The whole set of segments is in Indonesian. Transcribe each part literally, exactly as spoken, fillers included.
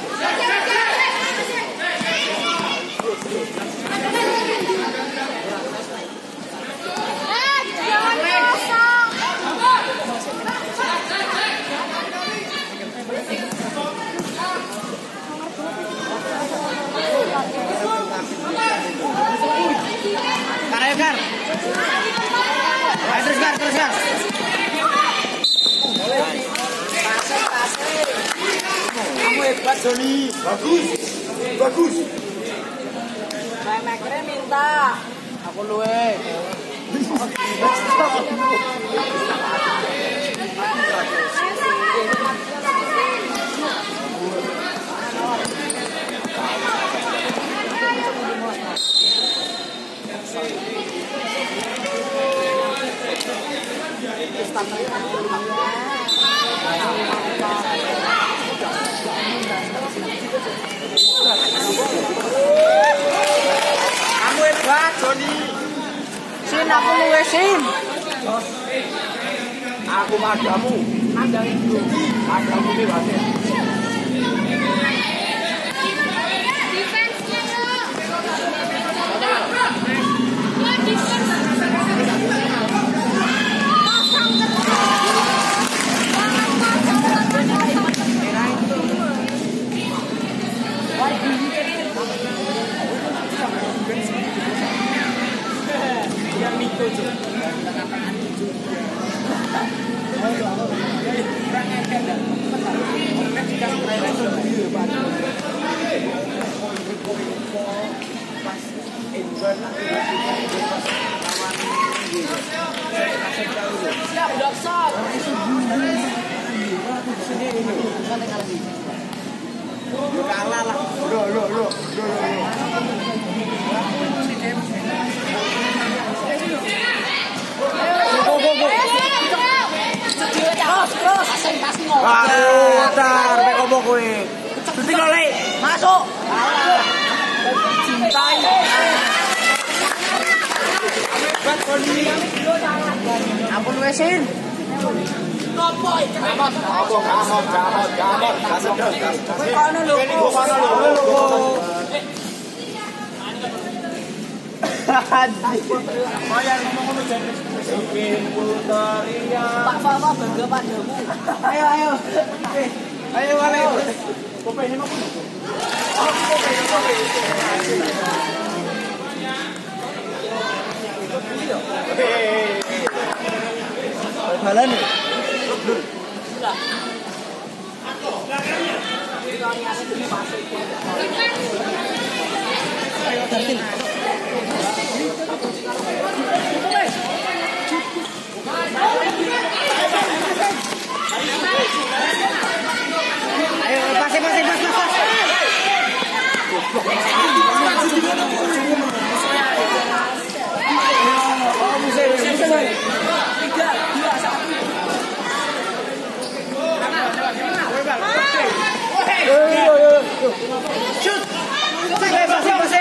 Gar. Terus Gar, terus Gar. Kamu hebat Joni. Bagus. Bagus. Makernya minta. Aku luwe. Kamu hebat Joni. Sin aku luwe Sin. Aku padamu. Padamu. Padamu nih wasit. Siap, dokter. Kalah lah. Lo lo lo lo Tar, mek opo kowe? Syuting lho, Lek. Masuk. Cintai. Hebat Joni. Ampun wes Sin. Nopo iki? Gamot, gamot, gamot, gamot, gamot. Kowe kono lho. Ini gua kono lho. Kaya ngomong ngono jane. Bikin putaria. Pak Fafa bangga padamu. Ayo ayo. Ayo ayo. Kopi ini mau. Oh, kopi, kopi. Balan nih. Ayo ganti. Ayo pase pase pas pas pas. Oh, bisa bisa. Tiga, dua, satu. Shoot. Pase pase pase.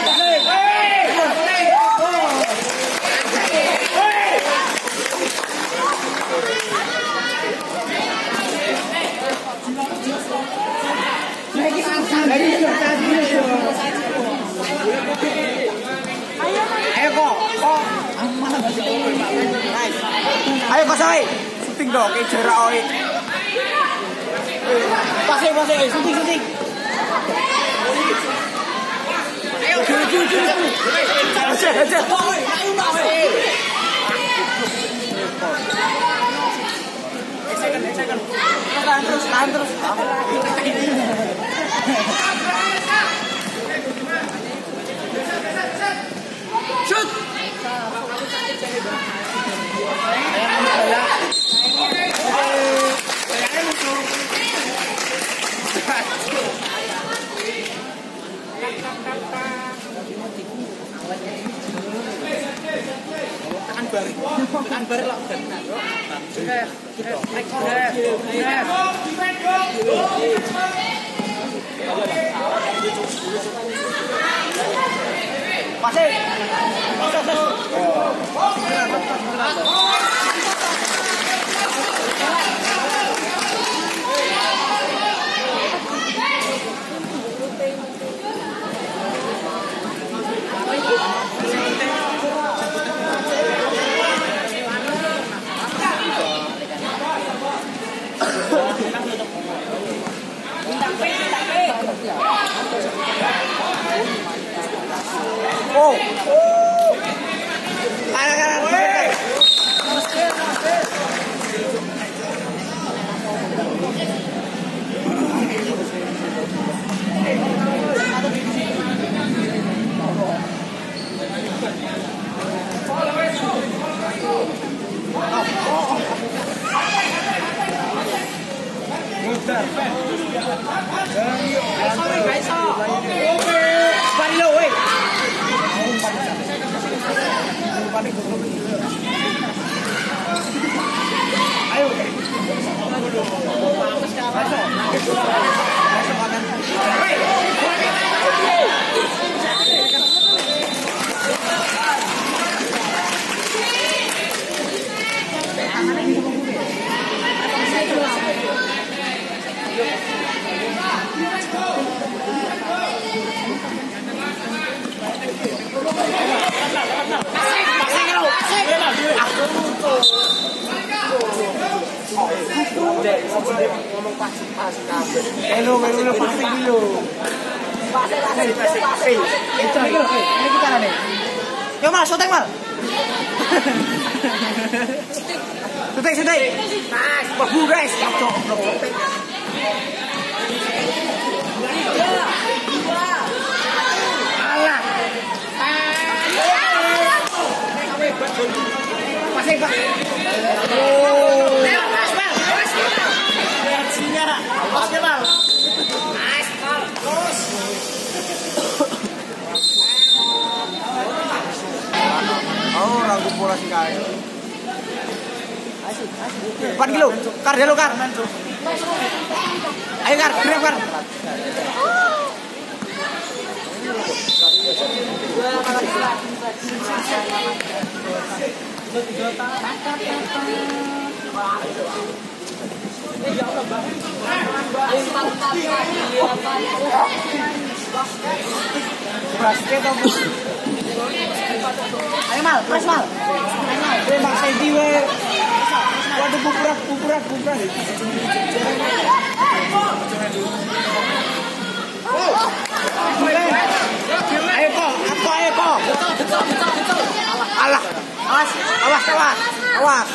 Ayo kok, kok. Ayo kok say. Syuting dong, kayak jarak oi. Pasang pasang, syuting syuting. Ayo, jujur jujur. Aja aja. Second second. Tahan terus, tahan terus. Shoot. Tekan bar, tekan bar lah. Rekor. Pasir. Oh. Kanan kanan. Hello, baru lu passing dulu. Passing, passing, passing, passing. Itu ini loh, ini kita nih. Yo Mal, syuting Mal. Syuting, syuting. Nice, bagus guys. Cocok, syuting. Alah. Passing, Pak. Oh. Oke, Bang. Nice, Bang. Terus. Oh, rangkup bola sih kayak. empat kilo. Kar dulu, Kar. Ayo, Kar. Grab, Kar. Basket apa? Ayo Mal, press Mal. Ayo Mal, tembak segi we. Waduh bukurak, bukurak, bukurak. Ayo kok, apa ayo kok? Betul, betul, betul, betul. Alah, awas, awas, awas, awas.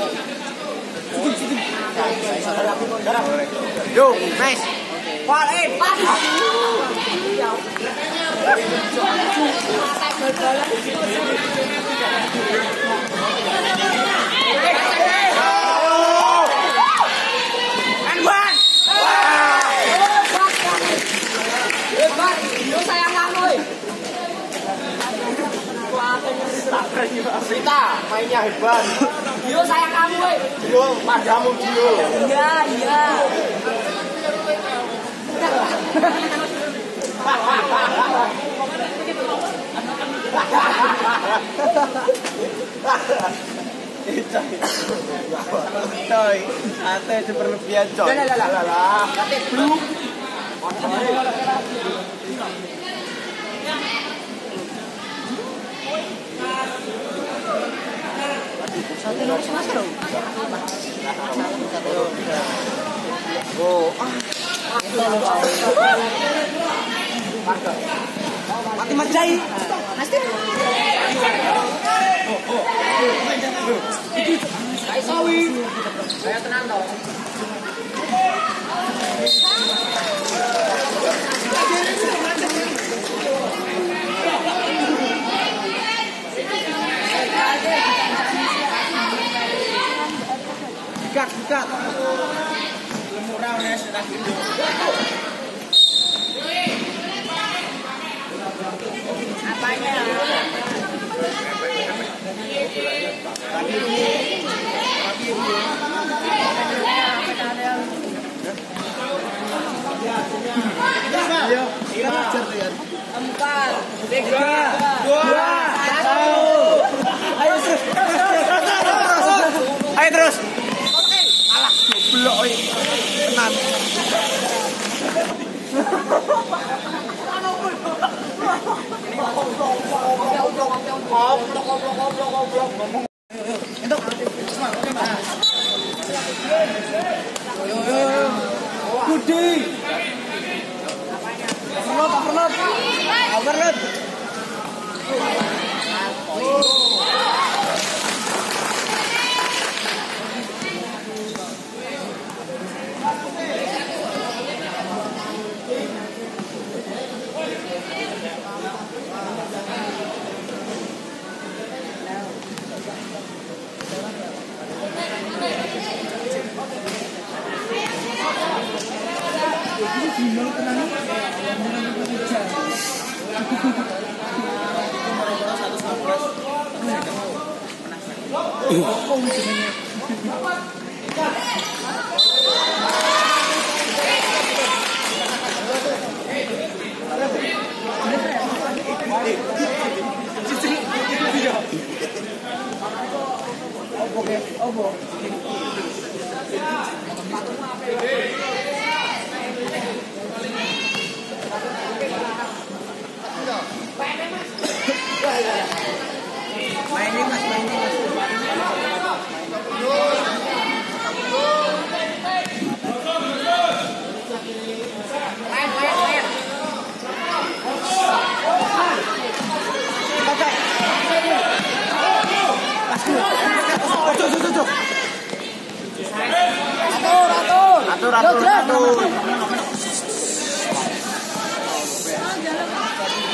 Yo, nice. Wah, eh, pas. Anwan. Hebat, yo sayang kamu. Rita, mainnya hebat. Yo sayang kamu. Yo, padamu Dio. Iya, iya. Coy, ate berlebihan coy. Lah lah lah lah. Ate blue. Oh, mati mati jai. Pasti. Oh, oh. Ayo sawi. Saya tenang dong. Dekat, dekat. Murah nih sudah gitu. Apanya? Empat, tiga, dua, satu. Ayo terus, ayo terus. Oke, alah, goblok oi. Tenan. Itu. Budi. Overload, overload. Overload.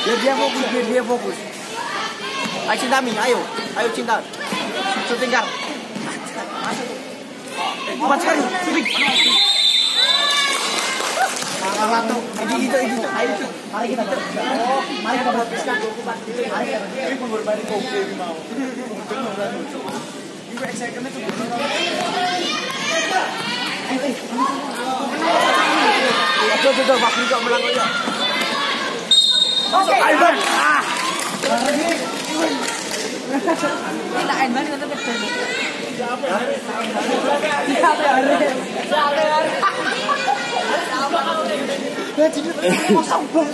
Biar dia fokus, biar dia fokus. Ayo cinta Mi, ayo, ayo cinta. Syutingkan. Masuk. Empat sekali, syuting. Satu, ini itu ini. Ayo itu. Mari kita. Oh, mari kita berpisah. Mari kita. Ini pengorbanan kopi mau. Ini excitement itu. Ayo, tuh tuh, Pak Niko melang aja. Oke. Ayo, Bang. Ah. Ini tak enak kita betul. Siapa ya? Siapa ya? Siapa ya? Ya jadi kosong bang.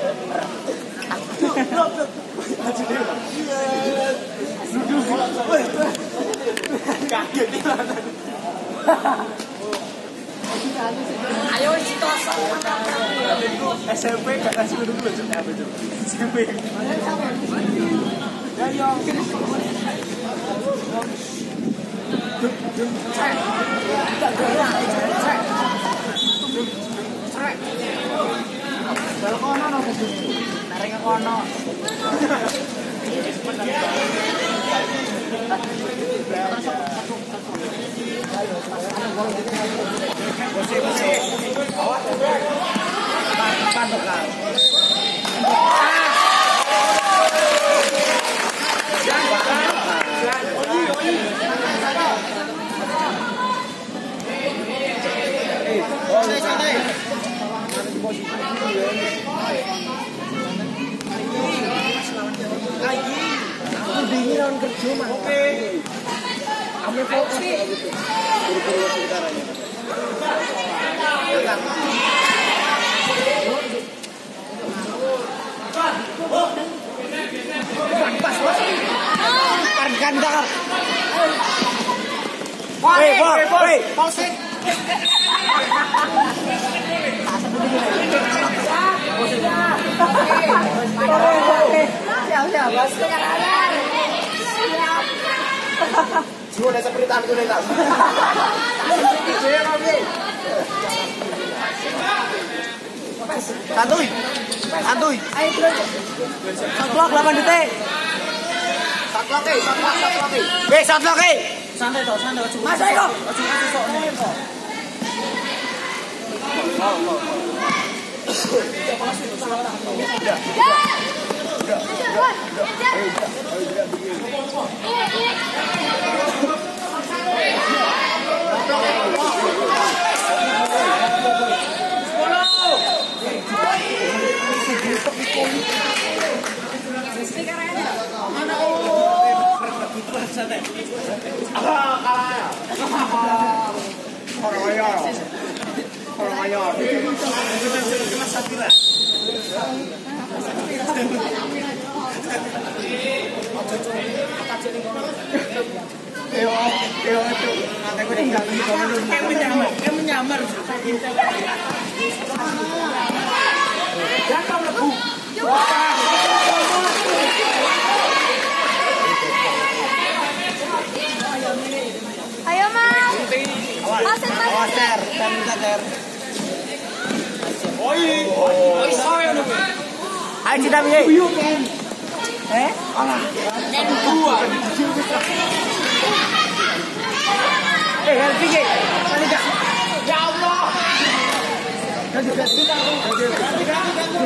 Kaget. Ayo citosa. S M P gak kasih dulu dulu apa itu? S M P. Ya yo. Kalau kono no naring kono. Bersih bersih. Awas ya. Pantokan. Lagi, aku dingin lawan kerja mah. Oke. Kami fokus gitu. Buru-buru sekarang. Pas pas. Kan dakar. Woi, woi, polsek. Siap, siap. Siap. Semua ada seperti tangan gue tak. Santuy. Santuy. Ayo terus. Saklok delapan detik. Saklok eh, saklok, saklok eh. Weh, saklok eh. Santai toh, santai. Mas ayo. Ojo sok nih kok. Oh, oh, oh. Udah. Ayo mas, Awas, awas ter, dan minta ter. Oi, oi, sorry anu. Ayo kita biye. Eh? Alah. Yang dua. Eh, help ke. Kali dah. Ya Allah. Ganti ganti aku.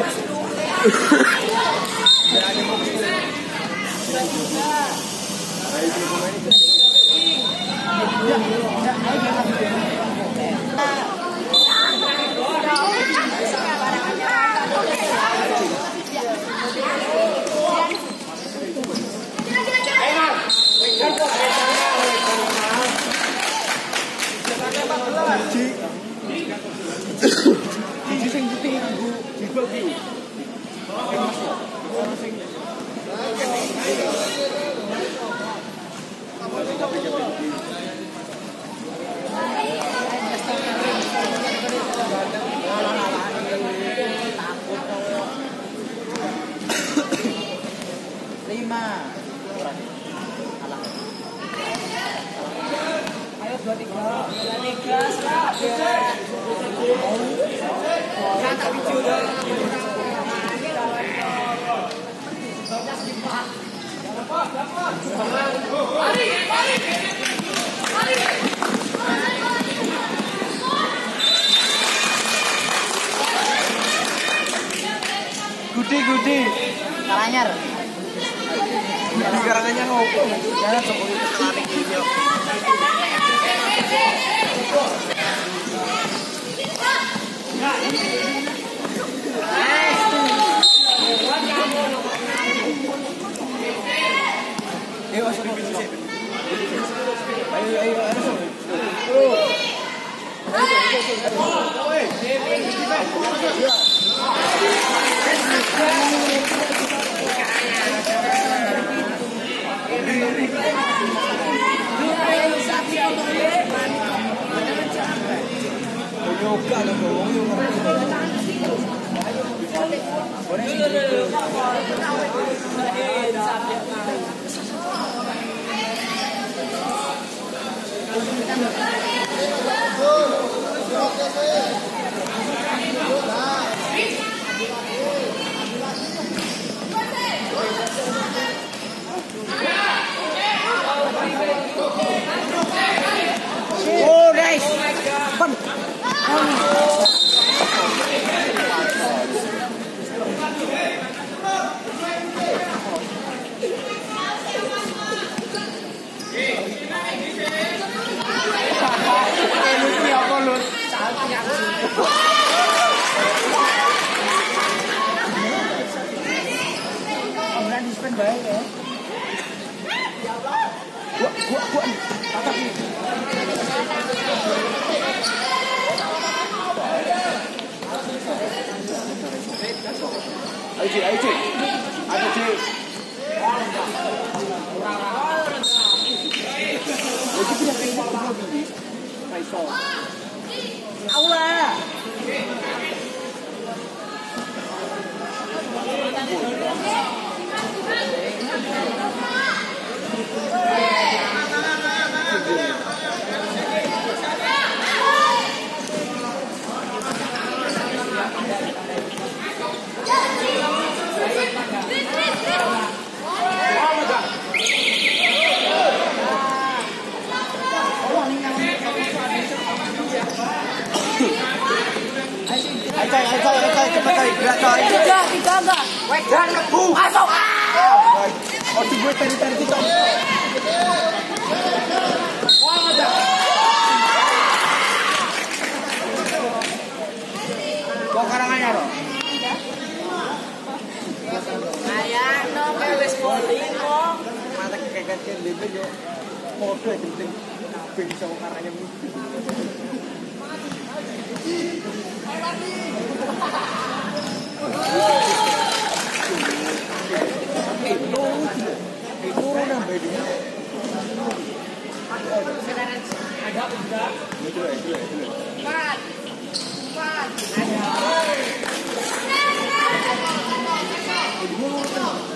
Jadi sing putih nganggo jilbab iki. Lima. Ayo dua tiga. Dua tiga. Siap. Kan tak video. Gudi, Gudi. Karanyar. Gudi Karanganyar ngopo? Jangan sok itu kelaring iki. Ayo, ayo, ayo, ayo. Oh, nice. Fun. Baik ya. Gua gua gua tatap nih. Ayo, ayo, ayo. Ayo, Cik. Lagi punya keinginan apa lagi? Faisal. Allah. Ayo, ayo, ayo, ayo, cepat ayo, gerak coy. Tiga, tiga enggak. Wait, dan kebu. Masuk. Oh, si gue tadi tadi kita. Wah, ada. Wah, Karanganyar. Ayah, no, wis bowling kok. Mata kekekan ke lebe yo. Foto penting. Pengen sama Karanganyar. Empat. Empat.